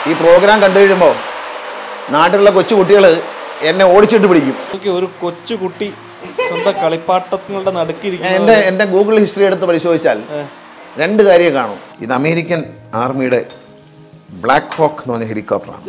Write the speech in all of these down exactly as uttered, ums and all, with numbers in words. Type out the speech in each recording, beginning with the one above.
ഈ പ്രോഗ്രാം കണ്ടു കഴിയുമ്പോൾ നാട്ടിലുള്ള കൊച്ചു കുട്ടികൾ എന്നെ ഓടിച്ചിട്ട് പിടിക്കും. ഒരു കൊച്ചു കുട്ടി സ്വന്തം കളിപ്പാട്ടങ്ങളുടെ നടുക്കിരിക്കും. എൻ്റെ എൻ്റെ ഗൂഗിൾ ഹിസ്റ്ററി എടുത്ത് പരിശോധിച്ചാൽ രണ്ട് കാര്യം കാണും. ഇത് അമേരിക്കൻ ആർമിയുടെ ബ്ലാക്ക് ഹോക്ക് എന്ന് പറഞ്ഞ ഹെലികോപ്റ്ററാണ്.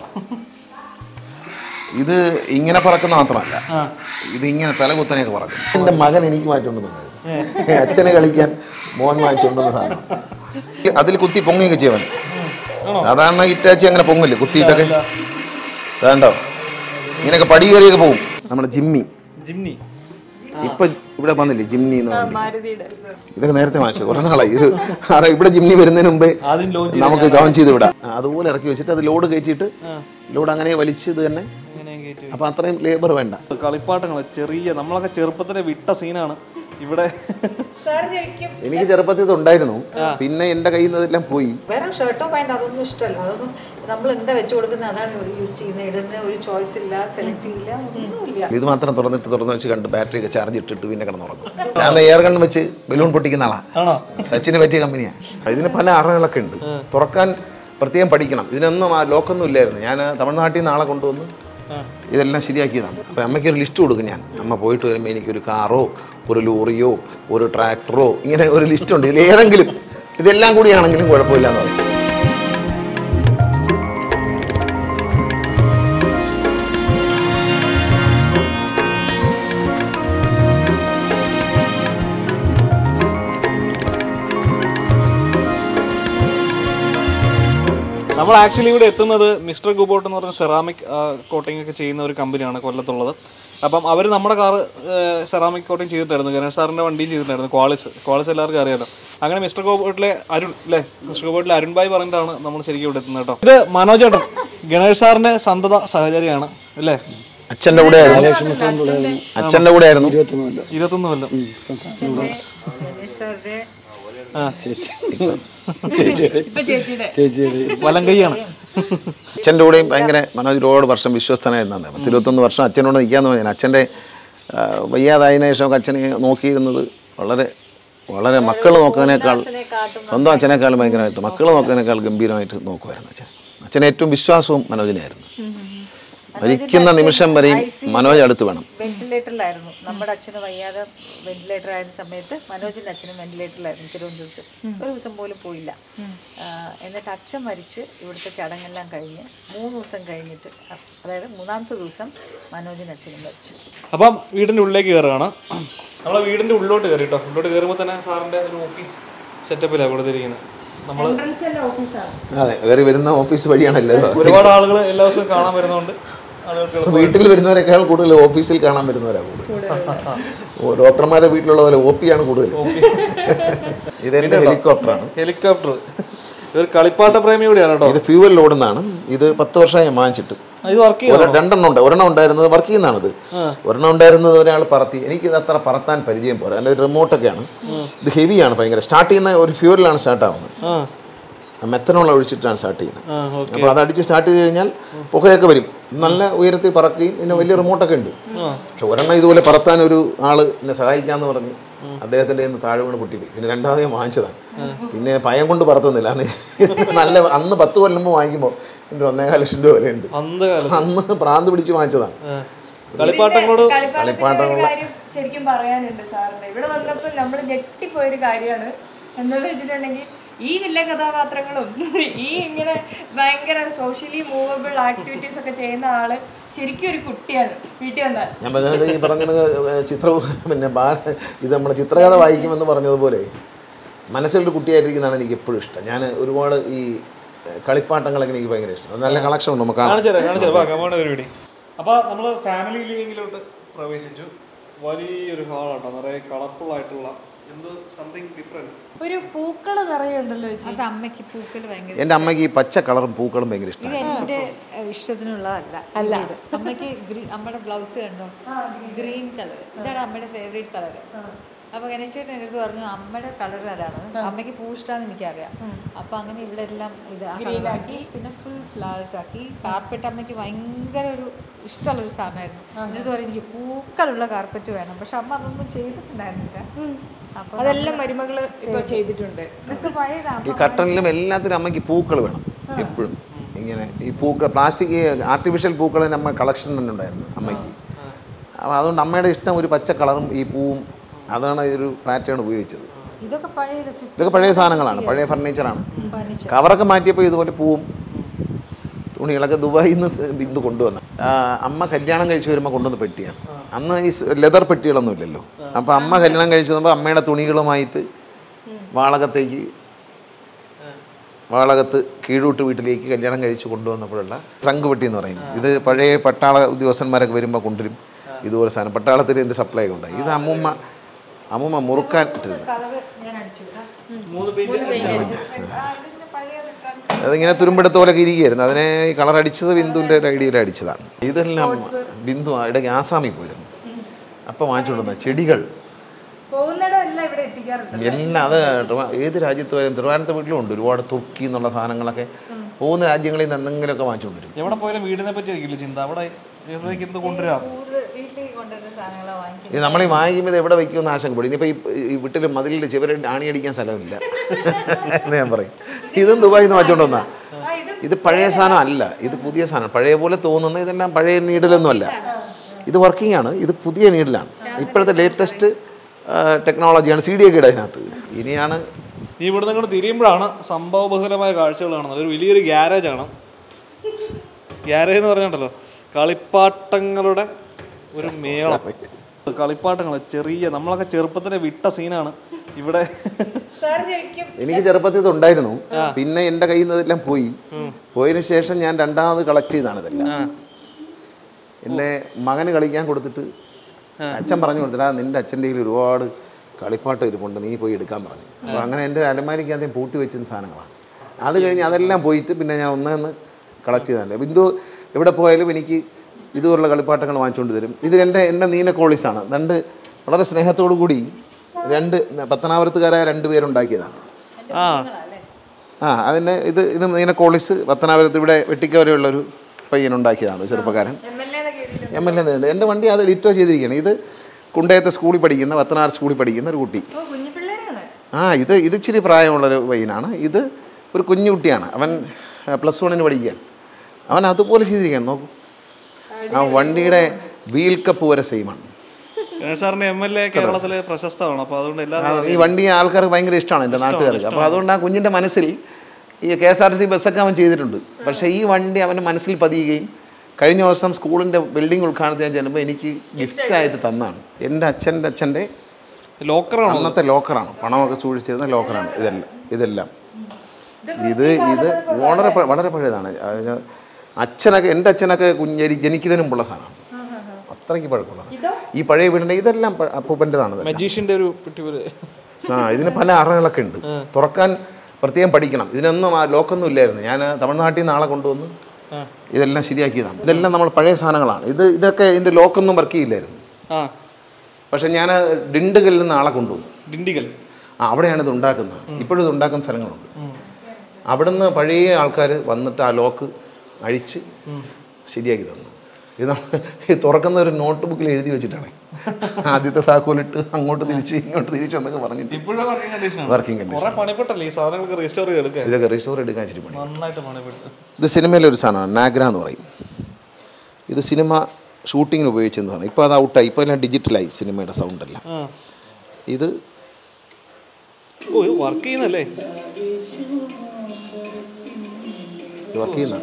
ഇത് ഇങ്ങനെ പറക്കുന്ന മാത്രമല്ല, ഇത് ഇങ്ങനെ തലകുത്തനെയൊക്കെ പറക്കും. എൻ്റെ മകൻ എനിക്ക് മാറ്റിക്കൊണ്ട് തന്നത്, അച്ഛനെ കളിക്കാൻ മോൻ വാങ്ങിച്ചുകൊണ്ടുവന്ന സാധനം. അതിൽ കുത്തി പൊങ്ങിയൊക്കെ ചെയ്യവൻ. സാധാരണ ഇറ്റാച്ചി അങ്ങനെ പൊങ്ങില്ലേ കുത്തിയിട്ടൊക്കെ. വേണ്ടോ ഇങ്ങനെയൊക്കെ പടി കയറിയൊക്കെ പോകും. നമ്മുടെ ജിമ്മി ജിമ്മി ഇപ്പൊ ഇവിടെ വന്നില്ലേ ജിമ്നി എന്ന് പറഞ്ഞില്ലേ, ഇതൊക്കെ നേരത്തെ വാങ്ങിച്ചത് കുറെ നാളായി. ഒരു ഇവിടെ ജിമ്നി വരുന്നതിന് മുമ്പേ നമുക്ക് ലോഞ്ച് ചെയ്ത് വിടാം. അതുപോലെ ഇറക്കി വെച്ചിട്ട് അത് ലോഡ് കയറ്റിയിട്ട് ലോഡ് അങ്ങനെ വലിച്ച് ഇത് തന്നെ. അപ്പൊ അത്രയും ലേബർ വേണ്ട. കളിപ്പാട്ടങ്ങൾ ചെറിയ നമ്മളൊക്കെ ചെറുപ്പത്തിലെ വിട്ട സീനാണ് ഇവിടെ. എനിക്ക് ചെറുപ്പത്തിൽ ഉണ്ടായിരുന്നു, പിന്നെ എന്റെ കയ്യിൽ നിന്ന് ഇതെല്ലാം പോയി. വേറെ ഷർട്ടോ പാൻറ് അതൊന്നും ഇഷ്ടമല്ല. അതൊന്നും നമ്മൾ എന്താ വെച്ച് കൊടുക്കുന്നത് അതാണ് യൂസ് ചെയ്യുന്നത്. ഇടുന്ന ഒരു ചോയ്സ് ഇല്ല, സെലക്ട് ചെയ്യില്ല, ഒന്നുമില്ല. ഇത് മാത്രം തുറന്നിട്ട് തുറന്ന് വെച്ച് കണ്ട് ബാറ്ററി ഒക്കെ ചാർജ് ഇട്ടിട്ട് പിന്നെ കിടന്നുറങ്ങും. ഞാൻ എയർ ഗൺ വെച്ച് ബലൂൺ പൊട്ടിക്കുന്ന ആളാ. സച്ചിന് പറ്റിയ കമ്പനിയാണ്. ഇതിന് പല അറകളൊക്കെ ഉണ്ട്. തുറക്കാൻ പ്രത്യേകം പഠിക്കണം. ഇതിനൊന്നും ആ ലോക്കൊന്നും ഇല്ലായിരുന്നു. ഞാൻ തമിഴ്നാട്ടിൽ നിന്ന് ആളെ കൊണ്ടുവന്ന് ഇതെല്ലാം ശരിയാക്കിയതാണ്. അപ്പം അമ്മയ്ക്ക് ഒരു ലിസ്റ്റ് കൊടുക്കും. ഞാൻ അമ്മ പോയിട്ട് വരുമ്പോൾ എനിക്കൊരു കാറോ ഒരു ലോറിയോ ഒരു ട്രാക്ടറോ ഇങ്ങനെ ഒരു ലിസ്റ്റ് ഉണ്ട്. ഇതിൽ ഏതെങ്കിലും ഇതെല്ലാം കൂടിയാണെങ്കിലും കുഴപ്പമില്ല എന്ന് പറയും. നമ്മൾ ആക്ച്വലി ഇവിടെ എത്തുന്നത് മിസ്റ്റർ ഗുബോട്ട് എന്ന് പറഞ്ഞ സെറാമിക് കോട്ടിംഗ് ഒക്കെ ചെയ്യുന്ന ഒരു കമ്പനിയാണ് കൊല്ലത്തുള്ളത്. അപ്പം അവർ നമ്മുടെ കാറ് സെറാമിക് കോട്ടിംഗ് ചെയ്തിട്ടായിരുന്നു. ഗണേഷ് സാറിൻ്റെ വണ്ടിയും ചെയ്തിട്ടായിരുന്നു. ക്വാളിസ് ക്വാളിസ് എല്ലാവർക്കും അറിയാലോ. അങ്ങനെ മിസ്റ്റർ ഗോബോട്ടിലെ അരുൺ അല്ലേ മിസ്റ്റർ ഗോബോട്ടിലെ അരുൺ ഭായ് പറഞ്ഞിട്ടാണ് നമ്മൾ ശരിക്കും ഇവിടെ എത്തുന്നത് കേട്ടോ. ഇത് മനോജ് ഏട്ടൻ ഗണേഷ് സാറിൻ്റെ സന്തത സഹചരിയാണ് അല്ലേ. അച്ഛൻ്റെ കൂടെ അച്ഛൻ്റെ കൂടെ ആയിരുന്നു ഇരുപത്തൊന്ന് കൊല്ലം. വലങ്കയ്യാണ്. അച്ഛൻ്റെ കൂടെയും ഭയങ്കര മനോജ് ഒരുപാട് വർഷം വിശ്വസ്തനായിരുന്നാണ്. പത്തിരുപത്തൊന്ന് വർഷം അച്ഛനോട് നിൽക്കാന്ന് പറഞ്ഞാൽ അച്ഛൻ്റെ വയ്യാതായതിനു ശേഷമൊക്കെ അച്ഛനെ നോക്കിയിരുന്നത് വളരെ വളരെ മക്കൾ നോക്കുന്നതിനേക്കാൾ സ്വന്തം അച്ഛനേക്കാളും ഭയങ്കരമായിട്ട് മക്കൾ നോക്കുന്നതിനേക്കാൾ ഗംഭീരമായിട്ട് നോക്കുമായിരുന്നു അച്ഛൻ. അച്ഛന് ഏറ്റവും വിശ്വാസവും മനോജിനായിരുന്നു. മരിക്കുന്ന നിമിഷം വരെയും മനോജ് അടുത്ത് വേണം. വെന്റിലേറ്ററിലായിരുന്നു നമ്മുടെ അച്ഛന് വയ്യാതെ. വെന്റിലേറ്റർ ആയിരുന്ന സമയത്ത് മനോജിന്റെ അച്ഛനും വെന്റിലേറ്ററിലായിരുന്നു തിരുവനന്തപുരത്ത്. ഒരു ദിവസം പോലും പോയില്ല. എന്നിട്ട് അച്ഛൻ മരിച്ച് ഇവിടുത്തെ ചടങ്ങെല്ലാം കഴിഞ്ഞ് മൂന്ന് ദിവസം കഴിഞ്ഞിട്ട്, അതായത് മൂന്നാമത്തെ ദിവസം മനോജിന്റെ അച്ഛനും മരിച്ചു. അപ്പം വീടിന്റെ ഉള്ളിലേക്ക് കയറുകയാണ്. നമ്മളെ വീടിന്റെ ഉള്ളിലോട്ട് കയറി കേട്ടോ. ഉള്ളിലോട്ട് കയറുമ്പോൾ തന്നെ സാറിന്റെ ഒരു ഓഫീസ് സെറ്റപ്പിലാണ് കൊടുത്തിരിക്കുന്നത്. നമ്മള് അതെ കയറി വരുന്ന ഓഫീസ് വഴിയാണ് എല്ലാവരും. ഒരുപാട് ആളുകൾ എല്ലാ ദിവസവും കാണാൻ വരുന്നതുകൊണ്ട് വീട്ടിൽ വരുന്നവരെക്കാൾ കൂടുതൽ ഓഫീസിൽ കാണാൻ വരുന്നവരാണ് കൂടുതൽ. ഡോക്ടർമാരുടെ വീട്ടിലുള്ള പോലെ ഒ പി ആണ് കൂടുതൽ. ഇതെന്റെ ഹെലികോപ്റ്ററാണ്. ഹെലികോപ്റ്റർ ഒരു കളിപ്പാട്ട പ്രേമി കൂടിയാണ് കേട്ടോ. ഇത് ഫ്യൂവൽ ലോഡെന്നാണ്. ഇത് പത്ത് വർഷമായി ഞാൻ വാങ്ങിച്ചിട്ട്. രണ്ടെണ്ണം ഉണ്ട്. ഒരെണ്ണം ഉണ്ടായിരുന്നത് വർക്ക് ചെയ്യുന്നതാണിത്. ഒരെണ്ണം ഉണ്ടായിരുന്നത് ഒരാൾ പറത്തി. എനിക്കിത് അത്ര പറത്താൻ പരിചയം പോരാ. എൻ്റെ റിമോട്ടൊക്കെയാണ്. ഇത് ഹെവിയാണ് ഭയങ്കര. സ്റ്റാർട്ട് ചെയ്യുന്ന ഒരു ഫ്യൂവലിലാണ് സ്റ്റാർട്ട് ആവുന്നത്. മെത്തനോൾ ഒഴിച്ചിട്ടാണ് സ്റ്റാർട്ട് ചെയ്യുന്നത്. അപ്പോൾ അത് അടിച്ച് സ്റ്റാർട്ട് ചെയ്ത് കഴിഞ്ഞാൽ പുകയൊക്കെ വരും. നല്ല ഉയരത്തിൽ പറക്കുകയും പിന്നെ വലിയ റിമോട്ടൊക്കെ ഉണ്ട്. പക്ഷെ ഒരെണ്ണം ഇതുപോലെ പറത്താൻ ഒരു ആള് എന്നെ സഹായിക്കാമെന്ന് പറഞ്ഞ് അദ്ദേഹത്തിൻ്റെ നിന്ന് താഴെ വീണ് പൊട്ടിപ്പോയി. പിന്നെ രണ്ടാമതേ വാങ്ങിച്ചതാണ്. പിന്നെ ഭയം കൊണ്ട് പറത്തുന്നില്ല. നല്ല അന്ന് പത്ത് കൊല്ലുമ്പോൾ വാങ്ങിക്കുമ്പോൾ എൻ്റെ ഒന്നേകാൽ ലക്ഷം രൂപ വിലയുണ്ട്. അന്ന് പ്രാന്ത് പിടിച്ച് വാങ്ങിച്ചതാണ്. കളിപ്പാട്ടങ്ങളോട് കളിപ്പാട്ടങ്ങളെ ശരിക്കും പറയാനുണ്ട് സാറിന്. ഇവിടെ വന്നപ്പോൾ നമ്മൾ ഞെട്ടിപ്പോയൊരു കാര്യമാണ്. എന്താണെന്ന് വെച്ചിട്ടുണ്ടെങ്കിൽ ഈ വില്ല കഥാപാത്രങ്ങളും ഈ ഇങ്ങനെ ഭയങ്കര സോഷ്യലി മൂവബിൾ ആക്ടിവിറ്റീസ് ഒക്കെ ചെയ്യുന്ന ആള് ശരിക്കും ഒരു കുട്ടിയാണ് വീട്ടിൽ വന്നാൽ. ഞാൻ പറഞ്ഞത് ഈ പറഞ്ഞ ചിത്രവും പിന്നെ ഇത് നമ്മുടെ ചിത്രകഥ വായിക്കുമെന്ന് പറഞ്ഞതുപോലെ മനസ്സിലൊരു കുട്ടിയായിട്ടിരിക്കുന്നതാണ് എനിക്ക് എപ്പോഴും ഇഷ്ടം. ഞാൻ ഒരുപാട് ഈ കളിപ്പാട്ടങ്ങളൊക്കെ എനിക്ക് ഭയങ്കര ഇഷ്ടം. നല്ല കളക്ഷൻ ഉണ്ട്. നമുക്ക് അപ്പോൾ നമ്മൾ ഫാമിലി ലിവിങ്ങിലോട്ട് പ്രവേശിച്ചു. വലിയൊരു ഹാളാട്ടോ, നിറയെ കളർഫുൾ ആയിട്ടുള്ള ഒരു പൂക്കള് നിറയുണ്ടല്ലോ. അമ്മയ്ക്ക് പൂക്കൾ ഭയങ്കര. എൻ്റെ അമ്മയ്ക്ക് ഈ പച്ച കളറും പൂക്കളും ഭയങ്കര ഇഷ്ടമാണ്. ഇത് എൻ്റെ ഇഷ്ടത്തിനുള്ളതല്ല. അല്ല, അമ്മയ്ക്ക് അമ്മയുടെ ബ്ലൗസ് കണ്ടോ, ഗ്രീൻ കളർ. ഇതാണ് അമ്മയുടെ ഫേവറേറ്റ് കളർ. അപ്പോൾ ഗണേശേട്ടൻ എൻ്റെ അടുത്ത് പറഞ്ഞു അമ്മയുടെ കളർ അതാണ്, അമ്മയ്ക്ക് പൂ ഇഷ്ടമാണെന്ന് എനിക്കറിയാം. അപ്പോൾ അങ്ങനെ ഇവിടെ എല്ലാം ഇത് ഗ്രീനാക്കി പിന്നെ ഫുൾ ഫ്ലവേഴ്സ് ആക്കി. കാർപ്പറ്റ് അമ്മയ്ക്ക് ഭയങ്കര ഒരു ഇഷ്ടമുള്ളൊരു സാധനമായിരുന്നു. എന്നിട്ട് പറയും എനിക്ക് പൂക്കളുള്ള കാർപ്പറ്റ് വേണം. പക്ഷെ അമ്മ അതൊന്നും ചെയ്തിട്ടുണ്ടായിരുന്നില്ല. അതെല്ലാം മരുമകള് ചെയ്തിട്ടുണ്ട്. ഇതൊക്കെ പഴയതാണ്. ഈ കട്ടനിലും എല്ലാത്തിനും അമ്മയ്ക്ക് പൂക്കൾ വേണം എപ്പോഴും. ഇങ്ങനെ ഈ പൂക്കൾ പ്ലാസ്റ്റിക് ആർട്ടിഫിഷ്യൽ പൂക്കൾ നമ്മ കളക്ഷൻ തന്നെ ഉണ്ടായിരുന്നു അമ്മയ്ക്ക്. അപ്പോൾ അതുകൊണ്ട് അമ്മയുടെ ഇഷ്ടം ഒരു പച്ച കളറും ഈ പൂവും, അതാണ് ഒരു പാറ്റേൺ ഉപയോഗിച്ചത്. ഇതൊക്കെ പഴയ ഇതൊക്കെ പഴയ സാധനങ്ങളാണ്, പഴയ ഫർണിച്ചറാണ്. കവറൊക്കെ മാറ്റിയപ്പോൾ ഇതുപോലെ പൂവും തുണികളൊക്കെ ദുബായിൽ നിന്ന് ബിന്ദു കൊണ്ടുവന്നു. അമ്മ കല്യാണം കഴിച്ച് വരുമ്പോൾ കൊണ്ടുവന്ന പെട്ടിയാണ്. അന്ന് ഈ ലെതർ പെട്ടികളൊന്നും ഇല്ലല്ലോ. അപ്പോൾ അമ്മ കല്യാണം കഴിച്ച് വന്നപ്പോൾ അമ്മയുടെ തുണികളുമായിട്ട് വാളകത്തേക്ക് വാളകത്ത് കീഴൂട്ട് വീട്ടിലേക്ക് കല്യാണം കഴിച്ച് കൊണ്ടുവന്നപ്പോഴുള്ള ട്രങ്ക് പെട്ടി എന്ന് പറയുന്നത്. ഇത് പഴയ പട്ടാള ഉദ്യോഗസ്ഥന്മാരൊക്കെ വരുമ്പോൾ കൊണ്ടുവരും ഇതുപോലെ സാധനം. പട്ടാളത്തിൽ ഇതിൻ്റെ സപ്ലൈ ഒക്കെ ഉണ്ടായി. ഇത് അമ്മൂമ്മ അമ്മൂമ്മ മുറുക്കാൻ ഇട്ടിരുന്നു. അതിങ്ങനെ തുരുമ്പെടുത്ത പോലൊക്കെ ഇരിക്കുകയായിരുന്നു. അതിനെ ഈ കളർ അടിച്ചത് ബിന്ദുവിൻ്റെ ഒരു ഐഡിയയിൽ അടിച്ചതാണ്. ഇതെല്ലാം ബിന്ദു ഇടയ്ക്ക് ആസാമിൽ പോയിരുന്നു. അപ്പം വാങ്ങിച്ചുകൊണ്ടുവന്ന ചെടികൾ എല്ലാം അത് ഏത് രാജ്യത്ത് വരും. തിരുവനന്തപുരത്ത് വീട്ടിലും ഉണ്ട് ഒരുപാട് തുർക്കി എന്നുള്ള സാധനങ്ങളൊക്കെ പോകുന്ന രാജ്യങ്ങളിൽ നിന്ന് എന്തെങ്കിലുമൊക്കെ വാങ്ങിച്ചുകൊണ്ടുവരും. എവിടെ പോയാലും വീടിനെ പറ്റി ചിന്ത അവിടെ കൊണ്ടുവരാം. ഇത് നമ്മൾ ഈ വാങ്ങിക്കുമ്പോൾ എവിടെ വയ്ക്കുമെന്ന് ആശങ്കപ്പെടും. ഇനിയിപ്പോൾ ഈ വീട്ടിൽ മതിലിൽ ചിവരെ ആണിയടിക്കാൻ സ്ഥലമില്ല എന്ന് ഞാൻ പറയും. ഇതും ദുബായിൽ നിന്ന് വാങ്ങിച്ചുകൊണ്ട് വന്നാ. ഇത് പഴയ സാധനം അല്ല, ഇത് പുതിയ സാധനം. പഴയ പോലെ തോന്നുന്ന ഇതെല്ലാം പഴയ നീഡിലൊന്നും അല്ല. ഇത് വർക്കിംഗ് ആണ്, ഇത് പുതിയ നീഡിലാണ്. ഇപ്പോഴത്തെ ലേറ്റസ്റ്റ് ടെക്നോളജിയാണ്. സി ഡി ഒക്കെ ഇട അതിനകത്ത്. ഇനിയാണ് ഈ ഇവിടെ നിങ്ങൾ തിരിയുമ്പോഴാണ് സംഭവബഹുലമായ കാഴ്ചകൾ കാണുന്നത്. ഒരു വലിയൊരു ഗ്യാരേജാണ്. ഗ്യാരേജ് എന്ന് പറഞ്ഞിട്ടുണ്ടല്ലോ കളിപ്പാട്ടങ്ങളുടെ ഒരു മേളം. കളിപ്പാട്ടങ്ങൾ ചെറിയ നമ്മളൊക്കെ ചെറുപ്പത്തിലെ വിട്ട സീനാണ് ഇവിടെ. എനിക്ക് ചെറുപ്പത്തിൽ ഇത് ഉണ്ടായിരുന്നു. പിന്നെ എൻ്റെ കയ്യിൽ നിന്ന് ഇതെല്ലാം പോയി. പോയതിനു ശേഷം ഞാൻ രണ്ടാമത് കളക്ട് ചെയ്താണ് ഇതെല്ലാം. എൻ്റെ മകന് കളിക്കാൻ കൊടുത്തിട്ട് അച്ഛൻ പറഞ്ഞു കൊടുത്തിട്ട് നിൻ്റെ അച്ഛൻ്റെ കയ്യിൽ ഒരുപാട് കളിപ്പാട്ട് ഇരിപ്പുണ്ട്, നീ പോയി എടുക്കാൻ പറഞ്ഞു. അപ്പോൾ അങ്ങനെ എൻ്റെ അലമാരിക്ക് ആദ്യം പൂട്ടി വെച്ചിരുന്ന സാധനങ്ങളാണ്. അത് കഴിഞ്ഞ് അതെല്ലാം പോയിട്ട് പിന്നെ ഞാൻ ഒന്നേന്ന് കളക്ട് ചെയ്തതല്ലേ. ബിന്ദു എവിടെ പോയാലും എനിക്ക് ഇതുപോലുള്ള കളിപ്പാട്ടങ്ങൾ വാങ്ങിച്ചുകൊണ്ട് തരും. ഇത് എൻ്റെ എൻ്റെ നീല കോളീസാണ്. രണ്ട് വളരെ സ്നേഹത്തോടു കൂടി രണ്ട് പത്തനാപുരത്തുകാരായ രണ്ട് പേരുണ്ടാക്കിയതാണ്. ആ ആ അതിൻ്റെ ഇത് ഇത് നീല കോളീസ് പത്തനാപുരത്ത് ഇവിടെ വെട്ടിക്കവരെയുള്ളൊരു പയ്യനുണ്ടാക്കിയതാണ്, ചെറുപ്പക്കാരൻ. എം എൽ എ എൻ്റെ വണ്ടി അത് ഡിറ്റോ ചെയ്തിരിക്കുകയാണ്. ഇത് കുണ്ടയത്തെ സ്കൂളിൽ പഠിക്കുന്ന പത്തനാറ് സ്കൂളിൽ പഠിക്കുന്ന ഒരു കുട്ടി. ആ ഇത് ഇത് ഇച്ചിരി പ്രായമുള്ളൊരു പയ്യനാണ്. ഇത് ഒരു കുഞ്ഞു കുട്ടിയാണ്. അവൻ പ്ലസ് വണ്ണിന് പഠിക്കുകയാണ്. അവൻ അതുപോലെ ചെയ്തിരിക്കുകയാണ്. നോക്കൂ, ആ വണ്ടിയുടെ വീൽ കപ്പ് വരെ സെയിമാണ്. സാറിന്റെ എം എൽ എ കേരളത്തിലെ പ്രശസ്തമാണ്. അപ്പോൾ അതുകൊണ്ട് എല്ലാവരും ഈ വണ്ടി ആൾക്കാർക്ക് ഭയങ്കര ഇഷ്ടമാണ്, എൻ്റെ നാട്ടുകാർക്ക്. അപ്പോൾ അതുകൊണ്ട് ആ കുഞ്ഞിൻ്റെ മനസ്സിൽ ഈ K S R T C ബസ്സൊക്കെ അവൻ ചെയ്തിട്ടുണ്ട്. പക്ഷേ ഈ വണ്ടി അവൻ്റെ മനസ്സിൽ പതിയുകയും കഴിഞ്ഞ ദിവസം സ്കൂളിൻ്റെ ബിൽഡിംഗ് ഉദ്ഘാടനത്തിന് ഞാൻ ചെല്ലുമ്പോൾ എനിക്ക് ഗിഫ്റ്റായിട്ട് തന്നാണ്. എൻ്റെ അച്ഛൻ്റെ അച്ഛൻ്റെ ലോക്കറാണ്, അന്നത്തെ ലോക്കറാണ്, പണമൊക്കെ സൂക്ഷിച്ചിരുന്ന ലോക്കറാണ് ഇതെല്ലാം ഇതെല്ലാം ഇത് ഇത് വളരെ വളരെ പഴയതാണ്. അച്ഛനൊക്കെ എൻ്റെ അച്ഛനൊക്കെ കുഞ്ഞരി ജനിക്കുന്നതിന് മുമ്പുള്ള സാധനമാണ്. അത്രയ്ക്ക് പഴക്കമുള്ള ഈ പഴയ വീടിൻ്റെ ഇതെല്ലാം അപ്പൂപ്പൻ്റെതാണ്. മജീഷ്യൻ്റെ ഒരു ആ ഇതിന് പല അറകളൊക്കെ ഉണ്ട്. തുറക്കാൻ പ്രത്യേകം പഠിക്കണം. ഇതിനൊന്നും ആ ലോക്കൊന്നും ഇല്ലായിരുന്നു. ഞാൻ തമിഴ്നാട്ടിൽ നിന്ന് ആളെ കൊണ്ടുവന്ന് ഇതെല്ലാം ശരിയാക്കിയതാണ്. ഇതെല്ലാം നമ്മൾ പഴയ സാധനങ്ങളാണ്. ഇത് ഇതൊക്കെ ഇതിൻ്റെ ലോക്കൊന്നും വർക്ക് ചെയ്യില്ലായിരുന്നു. പക്ഷെ ഞാൻ ഡിണ്ടുകലിൽ നിന്ന് ആളെ കൊണ്ടുവന്നു. ഡിണ്ടിഗൽ ആ അവിടെയാണ് ഇത് ഉണ്ടാക്കുന്നത്. ഇപ്പോഴും ഇത് ഉണ്ടാക്കുന്ന സ്ഥലങ്ങളുണ്ട്. അവിടുന്ന് പഴയ ആൾക്കാർ വന്നിട്ട് ആ ലോക്ക് അഴിച്ച് ശരിയാക്കി തന്നു. ഇതാണ് ഈ തുറക്കുന്ന ഒരു നോട്ട് ബുക്കിൽ എഴുതി വെച്ചിട്ടാണ് ആദ്യത്തെ താക്കോലിട്ട് അങ്ങോട്ട് തിരിച്ച് ഇങ്ങോട്ട് തിരിച്ചെന്നൊക്കെ പറഞ്ഞിട്ട് വർക്കിംഗ് കണ്ടീഷൻ. ഇതൊക്കെ റീസ്റ്റോർ എടുക്കാൻ ശരി പണി. ഇത് സിനിമയിലെ ഒരു സാധനമാണ്, നാഗ്ര എന്ന് പറയും. ഇത് സിനിമ ഷൂട്ടിങ്ങിന് ഉപയോഗിച്ചതാണ്. ഇപ്പോൾ അത് ഔട്ടായി. ഇപ്പോൾ എല്ലാം ഡിജിറ്റലായി സിനിമയുടെ സൗണ്ടെല്ലാം. ഇത് വർക്ക് ചെയ്യുന്നല്ലേ, വർക്ക് ചെയ്യുന്ന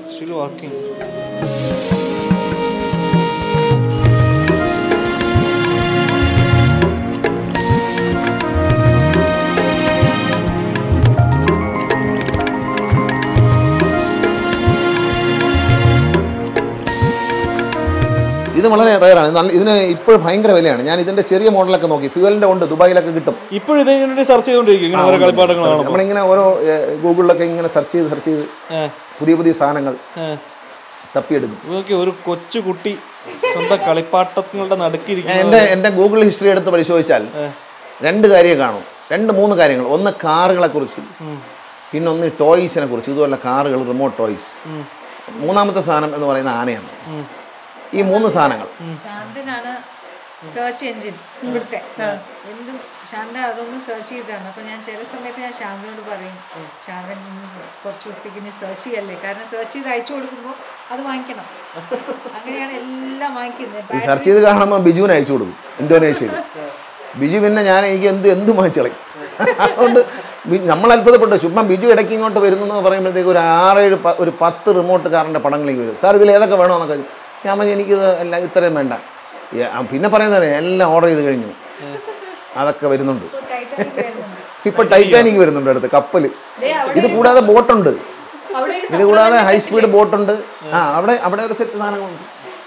ഇത് വളരെ റയറാണ്. ഇതിന് ഇപ്പോൾ ഭയങ്കര വിലയാണ്. ഞാൻ ഇതിന്റെ ചെറിയ മോഡലൊക്കെ നോക്കി, ഫ്യൂവലിന്റെ ഉണ്ട്, ദുബായിലൊക്കെ കിട്ടും. ഇപ്പോഴും സെർച്ച് ചെയ്തുകൊണ്ടിരിക്കും നമ്മളിങ്ങനെ ഓരോ ഗൂഗിളിലൊക്കെ ഇങ്ങനെ സെർച്ച് ചെയ്ത് സെർച്ച് ചെയ്ത് പുതിയ പുതിയ സാധനങ്ങൾ തപ്പിയെടുക്കും. ഒരു കൊച്ചു കുട്ടി സ്വന്തം കളിപ്പാട്ടങ്ങളുടെ നടുക്കിരിക്കും. എൻ്റെ എൻ്റെ ഗൂഗിൾ ഹിസ്റ്ററി എടുത്ത് പരിശോധിച്ചാൽ രണ്ട് കാര്യം കാണും, രണ്ട് മൂന്ന് കാര്യങ്ങൾ. ഒന്ന് കാറുകളെ കുറിച്ച്, പിന്നെ ഒന്ന് ടോയ്സിനെ കുറിച്ച്, ഇതുപോലെ കാറുകൾ, റിമോട്ട് ടോയ്സ്. മൂന്നാമത്തെ സാധനം എന്ന് പറയുന്ന ആനയാണ്. ഈ മൂന്ന് സാധനങ്ങൾ സെർച്ച് എഞ്ചിൻ ഇവിടുത്തെ എന്തും ശാന്ത അതൊന്ന് സെർച്ച് ചെയ്താണ്. അപ്പം ഞാൻ ചില സമയത്ത് ഞാൻ ശാന്തനോട് പറയും, ശാന്തൻ കുറച്ച് ദിവസത്തേക്ക് ഇനി സെർച്ച് ചെയ്യല്ലേ, കാരണം സെർച്ച് ചെയ്ത് അയച്ചു കൊടുക്കുമ്പോൾ അത് വാങ്ങിക്കണം. അങ്ങനെയാണ് എല്ലാം വാങ്ങിക്കുന്നത്. സെർച്ച് ചെയ്ത് കാണുമ്പോൾ ബിജുവിന് അയച്ചു കൊടുക്കും ഇന്തോനേഷ്യയിൽ. ബിജു പിന്നെ ഞാൻ എനിക്ക് എന്ത് എന്ത് വാങ്ങിച്ചളയും. അതുകൊണ്ട് നമ്മൾ അത്ഭുതപ്പെട്ടു. ചുമ്മാ ബിജു ഇടയ്ക്ക് ഇങ്ങോട്ട് വരുന്നു എന്ന് പറയുമ്പോഴത്തേക്ക് ഒരു ആറേഴ് ഒരു പത്ത് റിമോട്ട് കാറിൻ്റെ പടങ്ങളിലേക്ക് വരും. സാർ ഇതിൽ ഏതൊക്കെ വേണമെന്നൊക്കെ ഞാൻ പറഞ്ഞു എനിക്കിത് എല്ലാം ഇത്രയും വേണ്ട. പിന്നെ പറയുന്നത് എല്ലാം ഓർഡർ ചെയ്ത് കഴിഞ്ഞു, അതൊക്കെ വരുന്നുണ്ട്. ഇപ്പം ടൈറ്റാനിക് വരുന്നുണ്ട് അടുത്ത് കപ്പൽ. ഇത് കൂടാതെ ബോട്ടുണ്ട്, ഇത് കൂടാതെ ഹൈ സ്പീഡ് ബോട്ടുണ്ട്. ആ അവിടെ അവിടെ ഒരു സെറ്റ് സാധനങ്ങളുണ്ട്.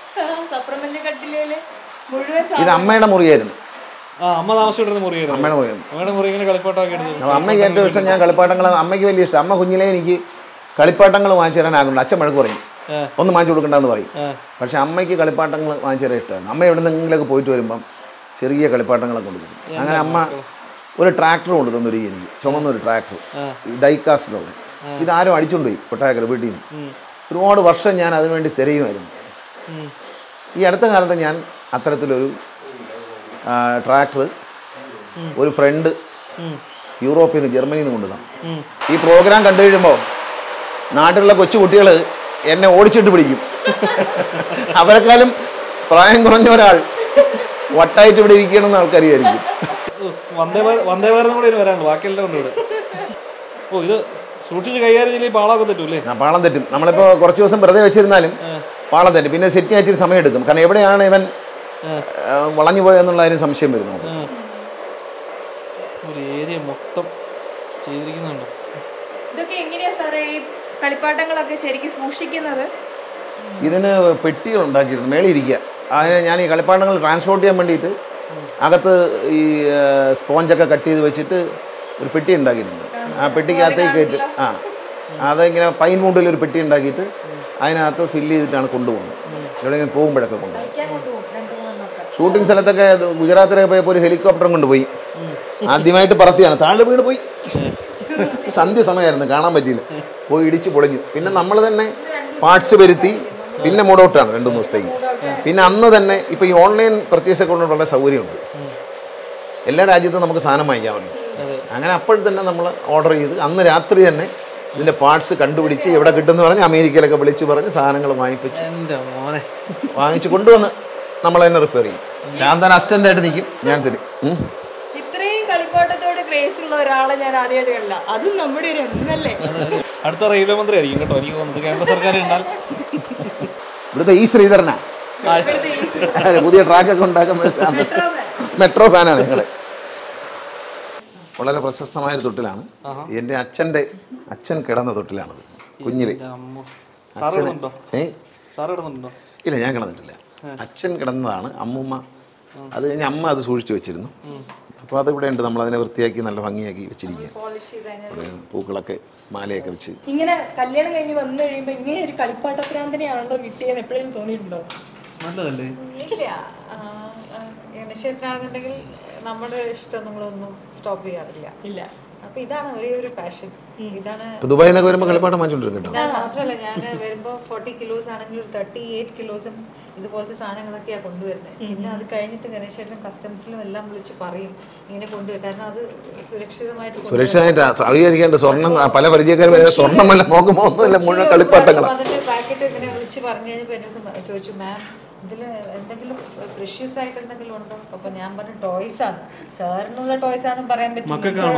ഇത് അമ്മയുടെ മുറിയായിരുന്നു. അമ്മയുടെ മുറിയായിരുന്നു. അമ്മയ്ക്ക് ഏറ്റവും ഇഷ്ടം ഞാൻ കളിപ്പാട്ടങ്ങൾ. അമ്മയ്ക്ക് വലിയ ഇഷ്ടം. അമ്മ കുഞ്ഞിലേ എനിക്ക് കളിപ്പാട്ടങ്ങൾ വാങ്ങിച്ചു തരാൻ ആകുന്നുണ്ട്. അച്ഛൻ വഴക്ക് പറയും, ഒന്ന് വാങ്ങിച്ചു കൊടുക്കണ്ടെന്ന് പറയും. പക്ഷെ അമ്മയ്ക്ക് കളിപ്പാട്ടങ്ങൾ വാങ്ങിച്ചു തരാൻ ഇഷ്ടമാണ്. അമ്മ എവിടെ നിന്നെങ്കിലൊക്കെ പോയിട്ട് വരുമ്പം ചെറിയ കളിപ്പാട്ടങ്ങളൊക്കെ കൊണ്ടുതരും. അങ്ങനെ അമ്മ ഒരു ട്രാക്ടർ കൊണ്ടു തന്നൊരു എനിക്ക്, ചുമന്നൊരു ട്രാക്ടർ, ഡൈക്കാസ്റ്റിലുള്ള. ഇതാരും അടിച്ചുകൊണ്ട് പോയി കൊട്ടായക്കര വീട്ടിൽ നിന്ന്. ഒരുപാട് വർഷം ഞാൻ അതിനുവേണ്ടി തിരയുമായിരുന്നു. ഈ അടുത്ത കാലത്ത് ഞാൻ അത്തരത്തിലൊരു ട്രാക്ടർ ഒരു ഫ്രണ്ട് യൂറോപ്പിൽ നിന്ന് ജർമ്മനിയിൽ നിന്ന് കൊണ്ടുവന്നു. ഈ പ്രോഗ്രാം കണ്ടു കഴിയുമ്പോൾ നാട്ടിലുള്ള കൊച്ചു കുട്ടികൾ എന്നെ ഓടിച്ചിട്ട് പിടിക്കും. അവരെക്കാളും പ്രായം കുറഞ്ഞ ഒരാൾ വട്ടായിട്ട് ഇവിടെ ഇരിക്കണമെന്ന് ആൾക്കറിയായിരിക്കും. വന്ദേ ഭാരതം കൂടെ വരാണ്ട് ബാക്കിയെല്ലാം ഉണ്ട് ഇവിടെ. ഓ ഇത് സൂക്ഷിച്ച് കൈകാര്യം ചെയ്യും, പാളമൊക്കെ തെറ്റൂല്ലേ? ആ പാളം തെറ്റും. നമ്മളിപ്പോൾ കുറച്ച് ദിവസം വെറുതെ വെച്ചിരുന്നാലും പാളം തെറ്റും. പിന്നെ സെറ്റ് ചെയ്യാൻ സമയം എടുക്കും. കാരണം എവിടെയാണ് ഇവൻ വളഞ്ഞു പോയെന്നുള്ള അതിന് സംശയം വരുന്നു. ഒരു ഏരിയ മൊത്തം ചെയ്തിരിക്കുന്നുണ്ടോ? ഇതൊക്കെ എങ്ങനെയാ സാറേ ഈ കളിപ്പാട്ടങ്ങളൊക്കെ ശരിക്കും സൂക്ഷിക്കുന്നത്? ഇതിന് പെട്ടികൾ ഉണ്ടാക്കിയിരുന്നു മേളിൽ ഇരിക്കുക. അതിന് ഞാൻ ഈ കളിപ്പാട്ടങ്ങൾ ട്രാൻസ്പോർട്ട് ചെയ്യാൻ വേണ്ടിയിട്ട് അകത്ത് ഈ സ്പോഞ്ചൊക്കെ കട്ട് ചെയ്ത് വെച്ചിട്ട് ഒരു പെട്ടി ഉണ്ടാക്കിയിട്ടുണ്ട്. ആ പെട്ടിക്കകത്തേക്ക് കയറ്റും. ആ അതിങ്ങനെ പൈൻ വുണ്ടിൽ ഒരു പെട്ടി ഉണ്ടാക്കിയിട്ട് അതിനകത്ത് ഫില്ല് ചെയ്തിട്ടാണ് കൊണ്ടുപോകുന്നത്. എവിടെയെങ്കിലും പോകുമ്പോഴൊക്കെ കൊണ്ടുപോകും. ഷൂട്ടിംഗ് സ്ഥലത്തൊക്കെ ഗുജറാത്തിലൊക്കെ പോയപ്പോൾ ഒരു ഹെലികോപ്റ്ററും കൊണ്ടുപോയി. ആദ്യമായിട്ട് പറത്തിയാണ്, താഴെ വീണ് പോയി. സന്ധ്യ സമയമായിരുന്നു, കാണാൻ പറ്റിയില്ല. പോയി ഇടിച്ച് പൊളിഞ്ഞു. പിന്നെ നമ്മൾ തന്നെ പാർട്സ് വരുത്തി പിന്നെ മൂടൗട്ടാണ് രണ്ടു മൂന്ന് ദിവസത്തേക്ക്. പിന്നെ അന്ന് തന്നെ ഇപ്പോൾ ഈ ഓൺലൈൻ പർച്ചേസ് ഒക്കെ വളരെ സൗകര്യമുണ്ട്. എല്ലാ രാജ്യത്തും നമുക്ക് സാധനം വാങ്ങിക്കാമല്ലോ. അങ്ങനെ അപ്പോൾ തന്നെ നമ്മൾ ഓർഡർ ചെയ്ത് അന്ന് രാത്രി തന്നെ ഇതിൻ്റെ പാർട്സ് കണ്ടുപിടിച്ച് എവിടെ കിട്ടുമെന്ന് പറഞ്ഞ് അമേരിക്കയിലൊക്കെ വിളിച്ച് പറഞ്ഞ് സാധനങ്ങൾ വാങ്ങിപ്പിച്ച് വാങ്ങിച്ച് കൊണ്ടുവന്ന് നമ്മൾ തന്നെ റിപ്പയർ ചെയ്യും. ശാന്തൻ അസിസ്റ്റൻ്റായിട്ട് നിൽക്കും, ഞാൻ തരും. ഇത്രയും കളിപ്പാട്ടത്തോട് ക്രേസ് ഉള്ള ഒരാളെ ഞാൻ ആദ്യമായിട്ട് കണ്ടില്ല. അതും നമ്മുടെ ഒരു എന്നല്ലേ. അടുത്ത റെയിൽവേ മന്ത്രി ആയിരിക്കും കേട്ടോ എനിക്ക് തോന്നുന്നത്. കേന്ദ്ര സർക്കാർ ഉണ്ടാൽ ഇവിടുത്തെ ഈ ശ്രീധരനാ പുതിയ ട്രാക്കൊക്കെ ഉണ്ടാക്കുന്നത്. മെട്രോ ഫാനാണ് ഞങ്ങൾ. വളരെ പ്രശസ്തമായൊരു തൊട്ടിലാണ്. എൻ്റെ അച്ഛൻ്റെ അച്ഛൻ കിടന്ന തൊട്ടിലാണത് കുഞ്ഞില്. ഏ ഇല്ല, ഞാൻ കിടന്നിട്ടില്ല. അച്ഛൻ കിടന്നതാണ്. അമ്മൂമ്മ അത് കഴിഞ്ഞ് അമ്മ അത് സൂക്ഷിച്ചു വെച്ചിരുന്നു. അപ്പോൾ അതിവിടെ ഉണ്ട്. നമ്മളതിനെ വൃത്തിയാക്കി നല്ല ഭംഗിയാക്കി വെച്ചിരിക്കുക. പൂക്കളൊക്കെ മാലയൊക്കെ വെച്ച്. ഇങ്ങനെ കല്യാണം കഴിഞ്ഞ് വന്നു കഴിയുമ്പോൾ ഇങ്ങനെ ഒരു കളിപ്പാട്ട പ്രാന്തനെയാണല്ലോ കിട്ടിയെന്ന് എപ്പോഴും തോന്നിയിട്ടുണ്ടോ? നല്ലതല്ലേ? ഇല്ല, ഗണേശേട്ടനാണെന്നുണ്ടെങ്കിൽ നമ്മുടെ ഇഷ്ടം നമ്മളൊന്നും സ്റ്റോപ്പ് ചെയ്യാറില്ല. ഇല്ല. അപ്പൊ ഇതാണ് ഒരേ ഒരു പാഷൻ. ഇതാണ് ദുബായിൽ നിന്നൊക്കെ വരുമ്പോൾ കളിപ്പാട്ടം വാങ്ങിച്ചോണ്ടിരിക്കും. ഞാൻ മാത്രമല്ല, ഞാൻ വരുമ്പോൾ ഫോർട്ടി കിലോസ് ആണെങ്കിൽ ഒരു തേർട്ടി എയ്റ്റ് കിലോസും ഇതുപോലത്തെ സാധനങ്ങളൊക്കെയാണ് കൊണ്ടുവരുന്നത്. പിന്നെ അത് കഴിഞ്ഞിട്ട് ഗണേശേട്ടൻ കസ്റ്റംസിലും എല്ലാം വിളിച്ച് പറയും ഇങ്ങനെ കൊണ്ടുവരും. കാരണം അത് സുരക്ഷിതമായിട്ട് സുരക്ഷിതമായിട്ട് അവതരിക്കേണ്ട സ്വർണ്ണം പല പരിചയക്കാരും സ്വർണ്ണമല്ല നോക്കുമ്പോൾ ഒന്നുമില്ല, മുഴുവൻ കളിപ്പാട്ടങ്ങൾ. അതിന്റെ പാക്കറ്റ് ഇങ്ങനെ വിളിച്ച് പറഞ്ഞു കഴിഞ്ഞപ്പോൾ എന്നോട് ചോദിച്ചു, മാം ഇതിൽ എന്തെങ്കിലും പ്രഷ്യസ് ആയിട്ട് എന്തെങ്കിലും ഉണ്ടോ? അപ്പൊ ഞാൻ പറഞ്ഞു ടോയ്സ് ആണ്. സാറിനുള്ള ടോയ്സ് ആണെന്ന് പറയാൻ പറ്റില്ല,